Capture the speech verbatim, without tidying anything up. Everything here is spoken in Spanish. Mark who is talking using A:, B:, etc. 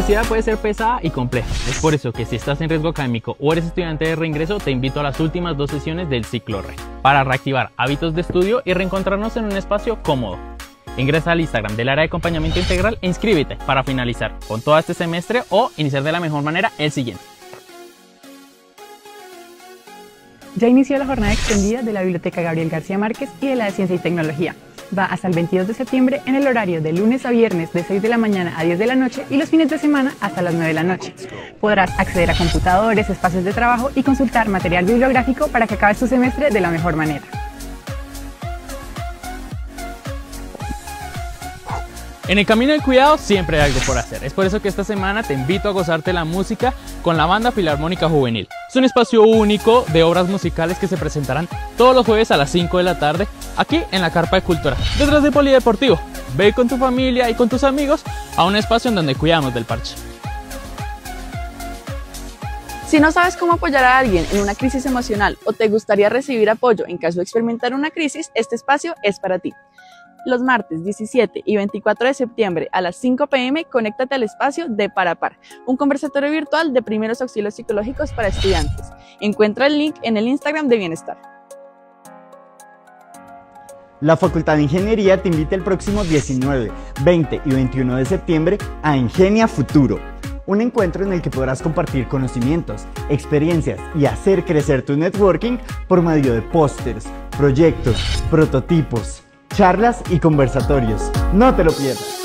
A: universidad puede ser pesada y compleja. Es por eso que si estás en riesgo académico o eres estudiante de reingreso, te invito a las últimas dos sesiones del ciclo R E, para reactivar hábitos de estudio y reencontrarnos en un espacio cómodo. Ingresa al Instagram del área de acompañamiento integral e inscríbete para finalizar con todo este semestre o iniciar de la mejor manera el siguiente.
B: Ya inició la jornada extendida de la Biblioteca Gabriel García Márquez y de la de Ciencia y Tecnología. Va hasta el veintidós de septiembre en el horario de lunes a viernes de seis de la mañana a diez de la noche y los fines de semana hasta las nueve de la noche. Podrás acceder a computadores, espacios de trabajo y consultar material bibliográfico para que acabes tu semestre de la mejor manera.
A: En el camino del cuidado siempre hay algo por hacer. Es por eso que esta semana te invito a gozarte la música con la Banda Filarmónica Juvenil. Es un espacio único de obras musicales que se presentarán todos los jueves a las cinco de la tarde aquí en la Carpa de Cultura, detrás del Polideportivo. Ve con tu familia y con tus amigos a un espacio en donde cuidamos del parche.
C: Si no sabes cómo apoyar a alguien en una crisis emocional o te gustaría recibir apoyo en caso de experimentar una crisis, este espacio es para ti. Los martes diecisiete y veinticuatro de septiembre a las cinco p m conéctate al espacio de Par a Par, un conversatorio virtual de primeros auxilios psicológicos para estudiantes. Encuentra el link en el Instagram de Bienestar.
D: La Facultad de Ingeniería te invita el próximo diecinueve, veinte y veintiuno de septiembre a Ingenia Futuro, un encuentro en el que podrás compartir conocimientos, experiencias y hacer crecer tu networking por medio de pósters, proyectos, prototipos, charlas y conversatorios. No te lo pierdas.